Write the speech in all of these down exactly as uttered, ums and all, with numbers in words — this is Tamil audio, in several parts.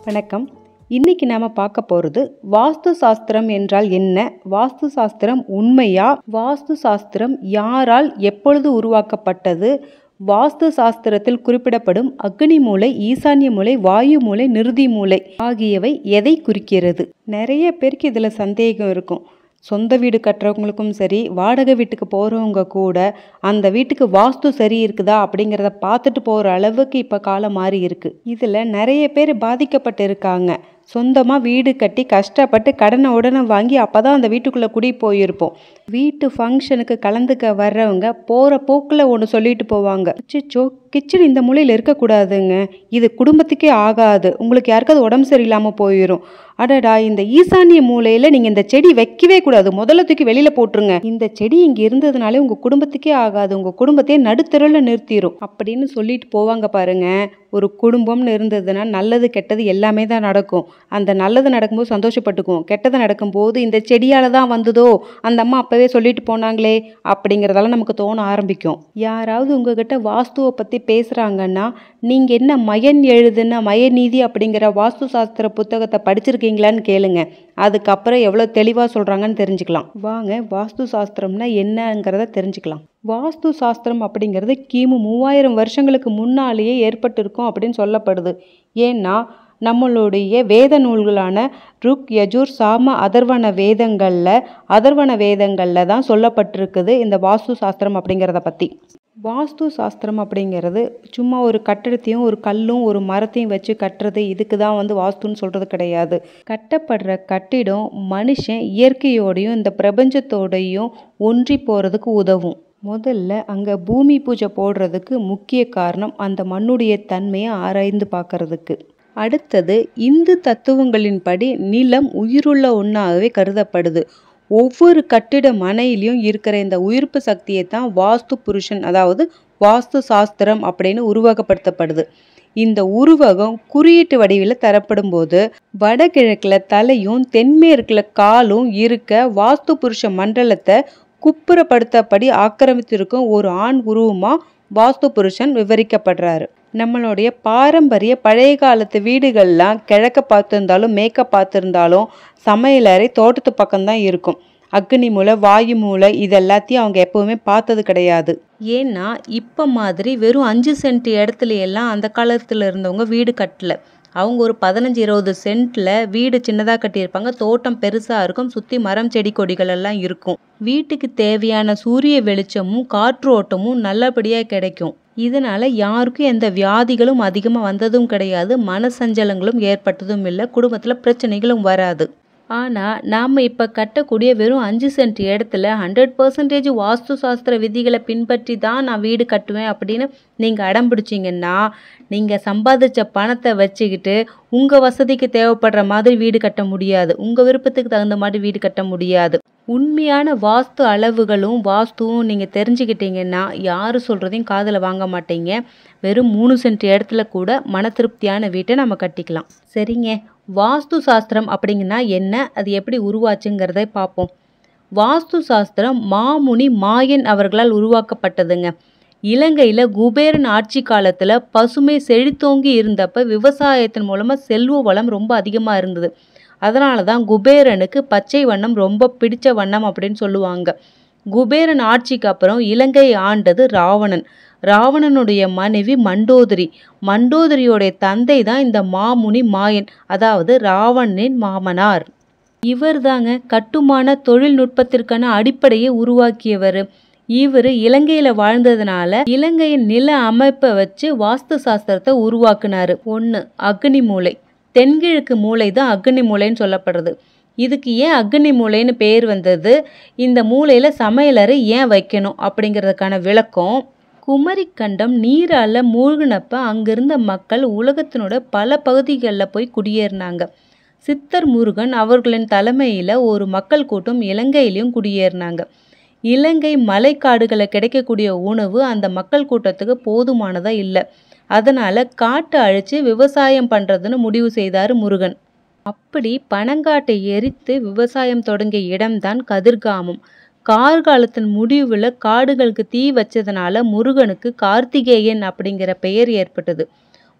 வணக்கம். இன்னைக்கு நாம பார்க்க போறது வாஸ்து சாஸ்திரம் என்றால் என்ன, வாஸ்து சாஸ்திரம் உண்மையா, வாஸ்து சாஸ்திரம் யாரால் எப்பொழுது உருவாக்கப்பட்டது, வாஸ்து சாஸ்திரத்தில் குறிப்பிடப்படும் அக்னி மூலை, ஈசான்ய மூலை, வாயு மூலை, நிருதி மூலை ஆகியவை எதை குறிக்கிறது. நிறைய பேருக்கு இதுல சந்தேகம் இருக்கும். சொந்த வீடு கட்டுறவங்களுக்கும் சரி, வாடகை வீட்டுக்கு போகிறவங்க கூட அந்த வீட்டுக்கு வாஸ்து சரி இருக்குதா அப்படிங்கிறத பார்த்துட்டு போகிற அளவுக்கு இப்போ காலம் மாறி இருக்குது. இதில் நிறைய பேர் பாதிக்கப்பட்டு இருக்காங்க. சொந்தமாக வீடு கட்டி கஷ்டப்பட்டு கடனை உடனே வாங்கி அப்போ தான் அந்த வீட்டுக்குள்ளே குடி போயிருப்போம். வீட்டு ஃபங்க்ஷனுக்கு கலந்துக்க வர்றவங்க போகிற போக்கில் ஒன்று சொல்லிட்டு போவாங்க, அச்சோ கிச்சன் இந்த மூலையில் இருக்கக்கூடாதுங்க, இது குடும்பத்துக்கே ஆகாது, உங்களுக்கு யாருக்காவது உடம்பு சரியில்லாமல் போயிடும், அடடா இந்த ஈசான்ய மூலையில் நீங்கள் இந்த செடி வைக்கவே கூடாது, முதல்ல தூக்கி வெளியில் போட்டுருங்க, இந்த செடி இங்கே இருந்ததுனாலே உங்கள் குடும்பத்துக்கே ஆகாது, உங்கள் குடும்பத்தையே நடுத்தருவில் நிறுத்திடும் அப்படின்னு சொல்லிட்டு போவாங்க பாருங்க. ஒரு குடும்பம்னு இருந்ததுன்னா நல்லது கெட்டது எல்லாமே தான் நடக்கும். அந்த நல்லது நடக்கும்போது சந்தோஷப்பட்டுக்குவோம், கெட்டது நடக்கும்போது இந்த செடியால் தான் வந்ததோ, அந்த அம்மா அப்போவே சொல்லிட்டு போனாங்களே அப்படிங்கிறதெல்லாம் நமக்கு தோண ஆரம்பிக்கும். யாராவது உங்ககிட்ட வாஸ்துவை பற்றி பேசுகிறாங்கன்னா நீங்கள் என்ன மயன் எழுதுன மயநீதி அப்படிங்கிற வாஸ்து சாஸ்திர புத்தகத்தை படிச்சிருக்கீங்களான்னு கேளுங்க. அதுக்கப்புறம் எவ்வளோ தெளிவாக சொல்கிறாங்கன்னு தெரிஞ்சுக்கலாம். வாங்க வாஸ்து சாஸ்திரம்னா என்னங்கிறத தெரிஞ்சுக்கலாம். வாஸ்து சாஸ்திரம் அப்படிங்கிறது கிமு மூவாயிரம் வருஷங்களுக்கு முன்னாலேயே ஏற்பட்டிருக்கும் அப்படின்னு சொல்லப்படுது. ஏன்னா நம்மளுடைய வேத நூல்களான ருக், யஜுர், சாம, அதர்வண வேதங்களில் அதர்வண வேதங்களில் தான் சொல்லப்பட்டிருக்குது இந்த வாஸ்து சாஸ்திரம் அப்படிங்கிறத பற்றி. வாஸ்து சாஸ்திரம் அப்படிங்கிறது சும்மா ஒரு கட்டடத்தையும் ஒரு கல்லும் ஒரு மரத்தையும் வச்சு கட்டுறது, இதுக்கு தான் வந்து வாஸ்துன்னு சொல்கிறது கிடையாது. கட்டப்படுற கட்டிடம் மனுஷன் இயற்கையோடையும் இந்த பிரபஞ்சத்தோடையும் ஒன்றி போகிறதுக்கு உதவும். முதல்ல அங்கே பூமி பூஜை போடுறதுக்கு முக்கிய காரணம் அந்த மண்ணுடைய தன்மையை ஆராய்ந்து பார்க்கறதுக்கு. அடுத்தது இந்து தத்துவங்களின்படி நிலம் உயிருள்ள ஒன்றாகவே கருதப்படுது. ஒவ்வொரு கட்டிட மனையிலையும் இருக்கிற இந்த உயிர்ப்பு சக்தியை தான் வாஸ்து புருஷன் அதாவது வாஸ்து சாஸ்திரம் அப்படின்னு உருவகப்படுத்தப்படுது. இந்த உருவகம் குறியீட்டு வடிவில் தரப்படும் போது வடகிழக்கில் தலையும் தென்மேற்கில் காலும் இருக்க வாஸ்து புருஷ மண்டலத்தை குப்புறப்படுத்தபடி ஆக்கிரமித்திருக்கும் ஒரு ஆண் உருவமாக வாஸ்து புருஷன் விவரிக்கப்படுறாரு. நம்மளுடைய பாரம்பரிய பழைய காலத்து வீடுகள்லாம் கிழக்க பார்த்துருந்தாலும் மேற்க பார்த்துருந்தாலும் சமையலறை தோட்டத்து பக்கம்தான் இருக்கும். அக்னி மூலை, வாயு மூலை இது எல்லாத்தையும் அவங்க எப்பவுமே பார்த்தது கிடையாது. ஏன்னா இப்போ மாதிரி வெறும் அஞ்சு சென்ட் இடத்துல எல்லாம் அந்த காலத்தில் இருந்தவங்க வீடு கட்டல. அவங்க ஒரு பதினஞ்சு இருபது சென்ட்ல வீடு சின்னதாக கட்டியிருப்பாங்க, தோட்டம் பெருசாக இருக்கும், சுற்றி மரம் செடி கொடிகள் எல்லாம் இருக்கும். வீட்டுக்கு தேவையான சூரிய வெளிச்சமும் காற்றோட்டமும் நல்லபடியாக கிடைக்கும். இதனால யாருக்கும் எந்த வியாதிகளும் அதிகமாக வந்ததும் கிடையாது, மனசஞ்சலங்களும் ஏற்பட்டதும் இல்லை, குடும்பத்தில் பிரச்சனைகளும் வராது. ஆனால் நாம் இப்போ கட்டக்கூடிய வெறும் அஞ்சு சென்ட் இடத்துல ஹண்ட்ரட் பர்சன்டேஜ் வாஸ்து சாஸ்திர விதிகளை பின்பற்றி தான் நான் வீடு கட்டுவேன் அப்படின்னு நீங்கள் அடம் பிடிச்சிங்கன்னா நீங்கள் சம்பாதிச்ச பணத்தை வச்சுக்கிட்டு உங்கள் வசதிக்கு தேவைப்படுற மாதிரி வீடு கட்ட முடியாது, உங்கள் விருப்பத்துக்கு தகுந்த மாதிரி வீடு கட்ட முடியாது. உண்மையான வாஸ்து அளவுகளும் வாஸ்துவும் நீங்கள் தெரிஞ்சுக்கிட்டீங்கன்னா யார் சொல்கிறதையும் காதில் வாங்க மாட்டீங்க. வெறும் மூணு சென்ட் இடத்துல கூட மன திருப்தியான வீட்டை நம்ம கட்டிக்கலாம். சரிங்க, வாஸ்து சாஸ்திரம் அப்படிங்கன்னா என்ன, அது எப்படி உருவாச்சுங்கிறதை பார்ப்போம். வாஸ்து சாஸ்திரம் மாமுனி மாயன் அவர்களால் உருவாக்கப்பட்டதுங்க. இலங்கையில் குபேரன் ஆட்சி காலத்தில் பசுமை செழித்தோங்கி இருந்தப்ப விவசாயத்தின் மூலமாக செல்வ வளம் ரொம்ப அதிகமாக இருந்தது. அதனால தான் குபேரனுக்கு பச்சை வண்ணம் ரொம்ப பிடிச்ச வண்ணம் அப்படின்னு சொல்லுவாங்க. குபேரன் ஆட்சிக்கு அப்புறம் இலங்கை ஆண்டது ராவணன். ராவணனுடைய மனைவி மண்டோதரி. மண்டோதரியோடைய தந்தை தான் இந்த மாமுனி மாயன், அதாவது ராவணனின் மாமனார். இவர் தாங்க கட்டுமான தொழில்நுட்பத்திற்கான அடிப்படையை உருவாக்கியவர். இவர் இலங்கையில வாழ்ந்ததுனால இலங்கையின் நில அமைப்பை வச்சு வாஸ்து சாஸ்திரத்தை உருவாக்குனாரு. ஒன்று அக்னி மூலை. தென்கிழக்கு மூலை தான் அக்னி மூலைன்னு சொல்லப்படுறது. இதுக்கு ஏன் அக்னி மூலைன்னு பேர் வந்தது, இந்த மூலையில் சமையலறை ஏன் வைக்கணும் அப்படிங்கிறதுக்கான விளக்கம். குமரிக்கண்டம் நீரால் மூழ்கினப்ப அங்கிருந்த மக்கள் உலகத்தினோட பல பகுதிகளில் போய் குடியேறினாங்க. சித்தர் முருகன் அவர்களின் தலைமையில் ஒரு மக்கள் கூட்டம் இலங்கையிலையும் குடியேறினாங்க. இலங்கை மலைக்காடுகளை கிடைக்கக்கூடிய உணவு அந்த மக்கள் கூட்டத்துக்கு போதுமானதாக இல்லை. அதனால் காட்டை அழித்து விவசாயம் பண்ணுறதுன்னு முடிவு செய்தார் முருகன். அப்படி பனங்காட்டை எரித்து விவசாயம் தொடங்கிய இடம்தான் கதிர்காமம். கார்காலத்தின் முடிவில் காடுகளுக்கு தீ வச்சதுனால முருகனுக்கு கார்த்திகேயன் அப்படிங்கிற பெயர் ஏற்பட்டது.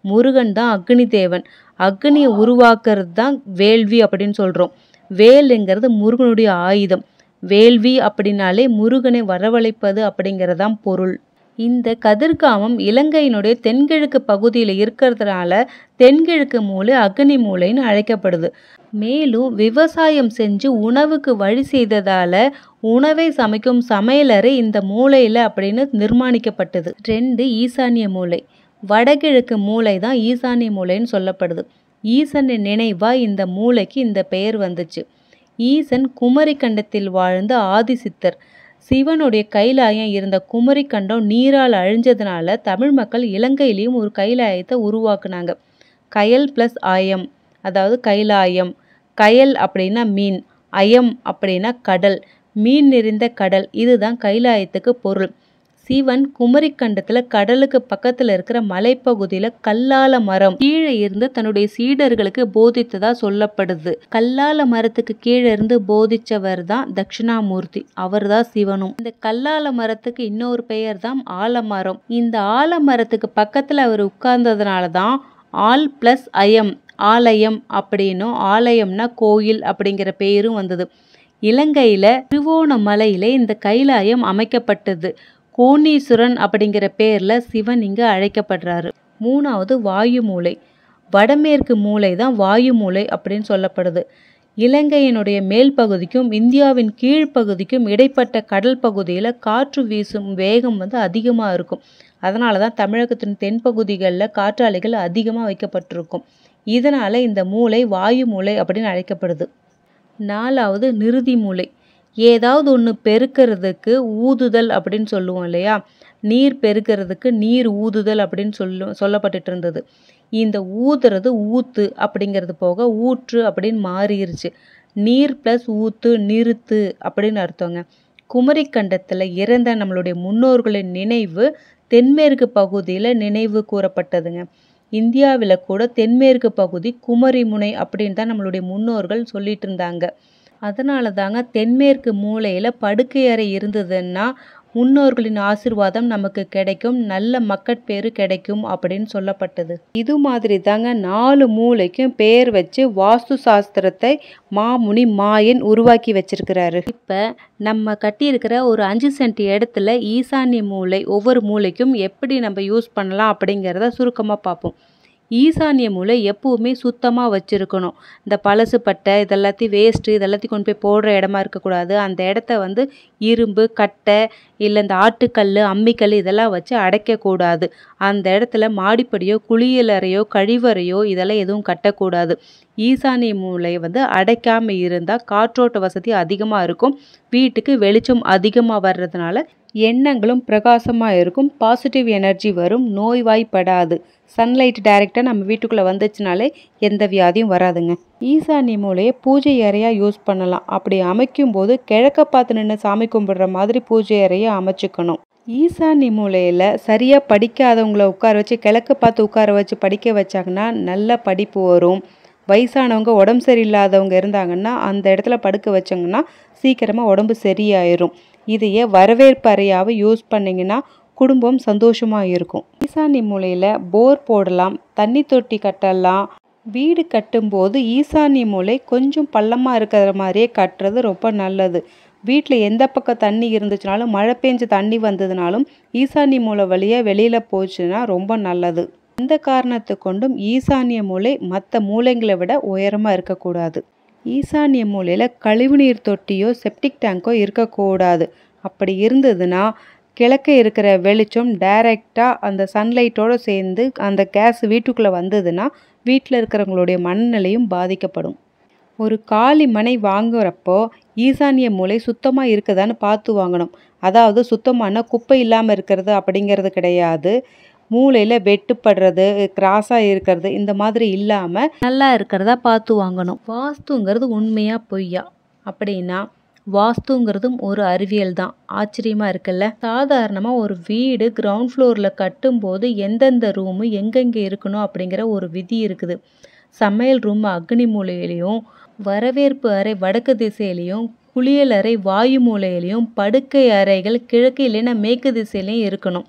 முருகன் தான் அக்னி தேவன். அக்னியை உருவாக்குறது தான் வேள்வி அப்படின்னு சொல்கிறோம். வேலுங்கிறது முருகனுடைய ஆயுதம். வேள்வி அப்படின்னாலே முருகனை வரவழைப்பது அப்படிங்கிறதான் பொருள். இந்த கதிர்காமம் இலங்கையினுடைய தென்கிழக்கு பகுதியில் இருக்கிறதுனால தென்கிழக்கு மூலை அக்னி மூலைன்னு அழைக்கப்படுது. மேலும் விவசாயம் செஞ்சு உணவுக்கு வழி செய்ததால உணவை சமைக்கும் சமையலறை இந்த மூலையில் அப்படின்னு நிர்மாணிக்கப்பட்டது. ரெண்டு ஈசானிய மூலை. வடகிழக்கு மூலை தான் ஈசானிய மூலைன்னு சொல்லப்படுது. ஈசனை நினைவாக இந்த மூலைக்கு இந்த பெயர் வந்துச்சு. ஈசன் குமரி கண்டத்தில் வாழ்ந்த ஆதிசித்தர். சிவனுடைய கைலாயம் இருந்த குமரி கண்டம் நீரால் அழிஞ்சதுனால தமிழ் மக்கள் இலங்கையிலையும் ஒரு கைலாயத்தை உருவாக்குனாங்க. கயல் பிளஸ் ஆயம், அதாவது கைலாயம். கயல் அப்படின்னா மீன், அயம் அப்படின்னா கடல், மீன் நிறைந்த கடல். இதுதான் கைலாயத்துக்கு பொருள். சிவன் குமரி கண்டத்துல கடலுக்கு பக்கத்துல இருக்கிற மலைப்பகுதியில கல்லால மரம் கீழே இருந்து தன்னுடைய சீடர்களுக்கு போதித்ததா சொல்லப்படுது. கல்லால மரத்துக்கு கீழே இருந்து போதிச்சவர் தான் தட்சிணாமூர்த்தி. அவர் தான் சிவனும். இந்த கல்லால மரத்துக்கு இன்னொரு பெயர் தான் ஆலமரம். இந்த ஆலமரத்துக்கு பக்கத்துல அவர் உட்கார்ந்ததுனால தான் ஆல் பிளஸ் அயம், ஆலயம் அப்படின்னும், ஆலயம்னா கோயில் அப்படிங்கிற பெயரும் வந்தது. இலங்கையில திருவோணமலையில இந்த கைலாயம் அமைக்கப்பட்டது. கோணீஸ்வரன் அப்படிங்கிற பேர்ல சிவன் இங்கு அழைக்கப்படுறாரு. மூணாவது வாயு மூலை. வடமேற்கு மூலை தான் வாயு மூலை அப்படின்னு சொல்லப்படுது. இலங்கையினுடைய மேல் பகுதிக்கும் இந்தியாவின் கீழ்ப்பகுதிக்கும் இடைப்பட்ட கடல் பகுதியில் காற்று வீசும் வேகம் வந்து அதிகமாக இருக்கும். அதனால தான் தமிழகத்தின் தென்பகுதிகளில் காற்றாலைகள் அதிகமாக வைக்கப்பட்டிருக்கும். இதனால இந்த மூலை வாயு மூலை அப்படின்னு அழைக்கப்படுது. நாலாவது நிருதி மூலை. ஏதாவது ஒன்று பெருக்கிறதுக்கு ஊதுதல் அப்படின்னு சொல்லுவோம் இல்லையா? நீர் பெருக்கிறதுக்கு நீர் ஊதுதல் அப்படின்னு சொல்லு சொல்லப்பட்டுட்டு இருந்தது. இந்த ஊதுறது ஊத்து அப்படிங்கிறது போக ஊற்று அப்படின்னு மாறிடுச்சு. நீர் பிளஸ் ஊத்து நிறுத்து அப்படின்னு அர்த்தங்க. குமரி கண்டத்தில் இறந்த நம்மளுடைய முன்னோர்களின் நினைவு தென்மேற்கு பகுதியில் நினைவு கூறப்பட்டதுங்க. இந்தியாவில் கூட தென்மேற்கு பகுதி குமரி முனை அப்படின்னு தான் நம்மளுடைய முன்னோர்கள் சொல்லிட்டு இருந்தாங்க. அதனால தாங்க தென்மேற்கு மூலையில் படுக்கை அறை இருந்ததுன்னா முன்னோர்களின் ஆசீர்வாதம் நமக்கு கிடைக்கும், நல்ல மக்கட்பேறு கிடைக்கும் அப்படின்னு சொல்லப்பட்டது. இது மாதிரி தாங்க நாலு மூலைக்கும் பேர் வச்சு வாஸ்து சாஸ்திரத்தை மாமுனி மாயன் உருவாக்கி வச்சிருக்கிறாரு. இப்போ நம்ம கட்டியிருக்கிற ஒரு அஞ்சு சென்ட் இடத்துல ஈசான்ய மூலை ஒவ்வொரு மூலைக்கும் எப்படி நம்ம யூஸ் பண்ணலாம் அப்படிங்கிறத சுருக்கமாக பார்ப்போம். ஈசான்ய மூலை எப்பவுமே சுத்தமாக வச்சுருக்கணும். இந்த பழசு பட்டை இதெல்லாத்தையும் வேஸ்ட்டு இதெல்லாத்தையும் கொண்டு போய் போடுற இடமா இருக்கக்கூடாது. அந்த இடத்த வந்து இரும்பு கட்டை இல்லை இந்த ஆட்டுக்கல் அம்மிக்கல் இதெல்லாம் வச்சு அடைக்கக்கூடாது. அந்த இடத்துல மாடிப்படியோ குளியலறையோ கழிவறையோ இதெல்லாம் எதுவும் கட்டக்கூடாது. ஈசான்ய மூலை வந்து அடைக்காமல் இருந்தால் காற்றோட்ட வசதி அதிகமாக இருக்கும். வீட்டுக்கு வெளிச்சம் அதிகமாக வர்றதுனால எண்ணங்களும் பிரகாசமாக இருக்கும். பாசிட்டிவ் எனர்ஜி வரும். நோய்வாய்ப்படாது. சன்லைட் டைரெக்டாக நம்ம வீட்டுக்குள்ளே வந்துச்சுனாலே எந்த வியாதியும் வராதுங்க. ஈசான்ய மூலையை பூஜை அறையாக யூஸ் பண்ணலாம். அப்படி அமைக்கும் போது கிழக்க பார்த்து நின்று சாமி கும்பிடுற மாதிரி பூஜை அறையை அமைச்சுக்கணும். ஈசான்ய மூலையில் சரியாக படிக்காதவங்கள உட்கார வச்சு கிழக்கு பார்த்து உட்கார வச்சு படிக்க வச்சாங்கன்னா நல்ல படிப்பு வரும். வயசானவங்க உடம்பு சரியில்லாதவங்க இருந்தாங்கன்னா அந்த இடத்துல படுக்க வச்சாங்கன்னா சீக்கிரமாக உடம்பு சரியாயிரும். இதையே வரவேற்பு அறையாவை யூஸ் பண்ணிங்கன்னா குடும்பம் சந்தோஷமாக இருக்கும். ஈசான்ய மூலையில் போர் போடலாம், தண்ணி தொட்டி கட்டலாம். வீடு கட்டும்போது ஈசான்ய மூலை கொஞ்சம் பள்ளமாக இருக்கிற மாதிரியே கட்டுறது ரொம்ப நல்லது. வீட்டில் எந்த பக்கம் தண்ணி இருந்துச்சுனாலும் மழை பெஞ்சு தண்ணி வந்ததுனாலும் ஈசான்ய மூலை வழியாக வெளியில் போச்சுன்னா ரொம்ப நல்லது. எந்த காரணத்தை கொண்டும் ஈசான்ய மூலை மற்ற மூலைங்களை விட உயரமாக இருக்கக்கூடாது. ஈசான்ய மூலையில் கழிவுநீர் தொட்டியோ செப்டிக் டேங்கோ இருக்கக்கூடாது. அப்படி இருந்ததுன்னா கிழக்க இருக்கிற வெளிச்சம் டைரெக்டாக அந்த சன்லைட்டோடு சேர்ந்து அந்த கேஸ் வீட்டுக்குள்ளே வந்ததுன்னா வீட்டில் இருக்கிறவங்களுடைய மனநிலையும் பாதிக்கப்படும். ஒரு காலி மனை வாங்குறப்போ ஈசான்ய மூலை சுத்தமாக இருக்குதான்னு பார்த்து வாங்கணும். அதாவது சுத்தமான குப்பை இல்லாமல் இருக்கிறது அப்படிங்கிறது கிடையாது. மூளையில் வெட்டுப்படுறது கிராஸாக இருக்கிறது இந்த மாதிரி இல்லாமல் நல்லா இருக்கிறதா பார்த்து வாங்கணும். வாஸ்துங்கிறது உண்மையா பொய்யா அப்படின்னா வாஸ்துங்கிறதும் ஒரு அறிவியல் தான். ஆச்சரியமாக இருக்குல்ல. சாதாரணமாக ஒரு வீடு கிரவுண்ட் ஃப்ளோரில் கட்டும்போது எந்தெந்த ரூமு எங்கெங்கே இருக்கணும் அப்படிங்கிற ஒரு விதி இருக்குது. சமையல் ரூம் அக்னி மூலையிலையும், வரவேற்பு அறை வடக்கு திசையிலையும், குளியல் அறை வாயு மூலையிலையும், படுக்கை அறைகள் கிழக்கு இல்லைன்னா மேற்கு திசையிலையும் இருக்கணும்.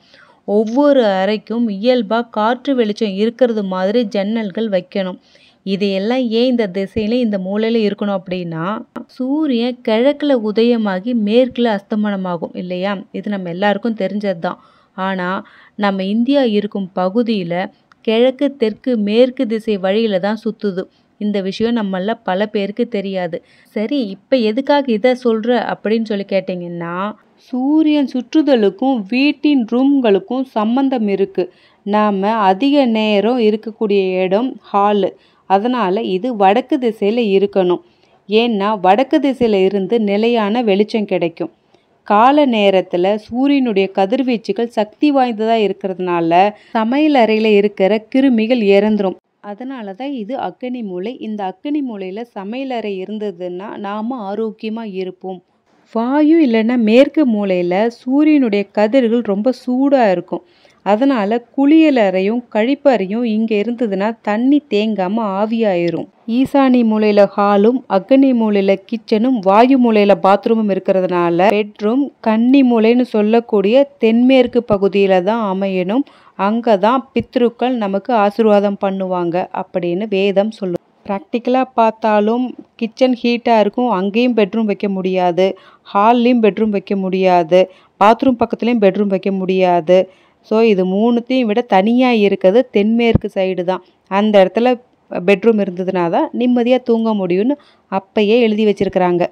ஒவ்வொரு அறைக்கும் இயல்பாக காற்று வெளிச்சம் இருக்கிறது மாதிரி ஜன்னல்கள் வைக்கணும். இதையெல்லாம் ஏன் இந்த திசையில இந்த மூலையில் இருக்கணும் அப்படின்னா, சூரியன் கிழக்கில் உதயமாகி மேற்கில் அஸ்தமனமாகும் இல்லையா? இது நம்ம எல்லாருக்கும் தெரிஞ்சது தான். ஆனால் நம்ம இந்தியா இருக்கும் பகுதியில் கிழக்கு தெற்கு மேற்கு திசை வழியில தான் சுற்றுது. இந்த விஷயம் நம்மள பல பேருக்கு தெரியாது. சரி, இப்போ எதுக்காக இதை சொல்கிற அப்படின்னு சொல்லி கேட்டிங்கன்னா, சூரியன் சுற்றுதலுக்கும் வீட்டின் ரூம்களுக்கும் சம்பந்தம் இருக்குது. நாம் அதிக நேரம் இருக்கக்கூடிய இடம் ஹாலு. அதனால் இது வடக்கு திசையில் இருக்கணும். ஏன்னா வடக்கு திசையில் இருந்து நிலையான வெளிச்சம் கிடைக்கும். கால நேரத்தில் சூரியனுடைய கதிர்வீச்சுகள் சக்தி வாய்ந்ததாக இருக்கிறதுனால சமையல் அறையில் இருக்கிற கிருமிகள் இறந்துடும். அதனால தான் இது அக்னி மூலை. இந்த அக்னி மூலையில் சமையலறை இருந்ததுன்னா நாம் ஆரோக்கியமாக இருப்போம். வாயு இல்லைன்னா மேற்கு மூலையில் சூரியனுடைய கதிர்கள் ரொம்ப சூடாக இருக்கும். அதனால் குளியலறையும் கழிப்பறையும் இங்கே இருந்ததுன்னா தண்ணி தேங்காமல் ஆவியாயிரும். ஈசானி மூலையில் ஹாலும் அக்னி மூலையில் கிச்சனும் வாயு மூலையில் பாத்ரூமும் இருக்கிறதுனால பெட்ரூம் கன்னி மூலைன்னு சொல்லக்கூடிய தென்மேற்கு பகுதியில் தான் அமையணும். அங்கே தான் பித்ருக்கள் நமக்கு ஆசீர்வாதம் பண்ணுவாங்க அப்படின்னு வேதம் சொல்லும். ப்ராக்டிக்கலாக பார்த்தாலும் கிச்சன் ஹீட்டாக இருக்கும், அங்கேயும் பெட்ரூம் வைக்க முடியாது, ஹால்லேயும் பெட்ரூம் வைக்க முடியாது, பாத்ரூம் பக்கத்துலேயும் பெட்ரூம் வைக்க முடியாது. ஸோ இது மூணுத்தையும் விட தனியாக இருக்கிறது தென்மேற்கு சைடு தான். அந்த இடத்துல பெட்ரூம் இருந்ததுனா தான் நிம்மதியாக தூங்க முடியும்னு அப்பயே எழுதி வச்சுருக்கிறாங்க.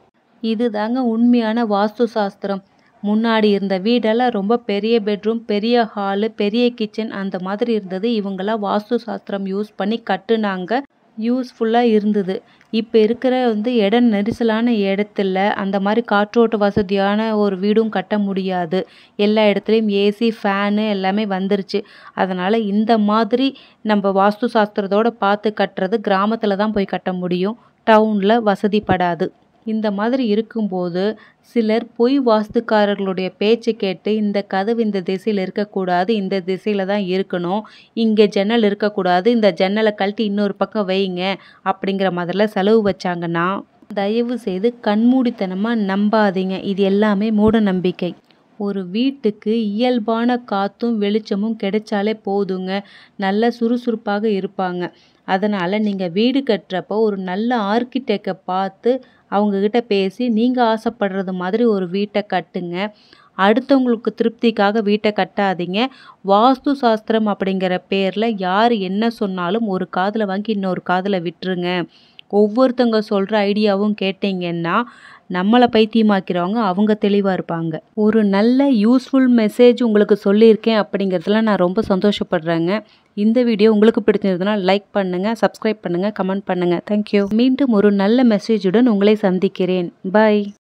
இது தாங்க உண்மையான வாஸ்து சாஸ்திரம். முன்னாடி இருந்த வீடெல்லாம் ரொம்ப பெரிய பெட்ரூம், பெரிய ஹாலு, பெரிய கிச்சன் அந்த மாதிரி இருந்தது. இவங்கெல்லாம் வாஸ்து சாஸ்திரம் யூஸ் பண்ணி கட்டுனாங்க, யூஸ்ஃபுல்லாக இருந்தது. இப்போ இருக்கிற வந்து இட நெரிசலான இடத்துல அந்த மாதிரி காற்றோட்ட வசதியான ஒரு வீடும் கட்ட முடியாது. எல்லா இடத்துலையும் ஏசி ஃபேனு எல்லாமே வந்துருச்சு. அதனால் இந்த மாதிரி நம்ம வாஸ்து சாஸ்திரத்தோடு பார்த்து கட்டுறது கிராமத்தில் தான் போய் கட்ட முடியும், டவுனில் வசதிப்படாது. இந்த மாதிரி இருக்கும்போது சிலர் பொய் வாஸ்துக்காரர்களுடைய பேச்சு கேட்டு இந்த கதவு இந்த திசையில் இருக்கக்கூடாது, இந்த திசையில் தான் இருக்கணும், இங்கே ஜன்னல் இருக்கக்கூடாது, இந்த ஜன்னலை கழட்டி இன்னொரு பக்கம் வைங்க அப்படிங்கிற மாதிரிலாம் செலவு வச்சாங்கன்னா தயவு செய்து கண்மூடித்தனமாக நம்பாதீங்க. இது எல்லாமே மூட நம்பிக்கை. ஒரு வீட்டுக்கு இயல்பான காற்றும் வெளிச்சமும் கிடைச்சாலே போதுங்க, நல்ல சுறுசுறுப்பாக இருப்பாங்க. அதனால் நீங்கள் வீடு கட்டுறப்போ ஒரு நல்ல ஆர்கிடெக்டை பார்த்து அவங்கக்கிட்ட பேசி நீங்கள் ஆசைப்படுறது மாதிரி ஒரு வீட்டை கட்டுங்க. அடுத்தவங்களுக்கு திருப்திக்காக வீட்டை கட்டாதீங்க. வாஸ்து சாஸ்திரம் அப்படிங்கிற பேரில் யார் என்ன சொன்னாலும் ஒரு காதில் வாங்கி இன்னொரு காதில் விட்டுருங்க. ஒவ்வொருத்தவங்க சொல்கிற ஐடியாவும் கேட்டிங்கன்னா நம்மளை பைத்தியமாக்கிறவங்க அவங்க தெளிவாக இருப்பாங்க. ஒரு நல்ல யூஸ்ஃபுல் மெசேஜ் உங்களுக்கு சொல்லியிருக்கேன் அப்படிங்கிறதுல நான் ரொம்ப சந்தோஷப்படுறேங்க. இந்த வீடியோ உங்களுக்கு பிடிச்சிருந்ததுன்னா லைக் பண்ணுங்கள், சப்ஸ்கிரைப் பண்ணுங்கள், கமெண்ட் பண்ணுங்கள். தேங்க்யூ. மீண்டும் ஒரு நல்ல மெசேஜுடன் உங்களை சந்திக்கிறேன். பாய்.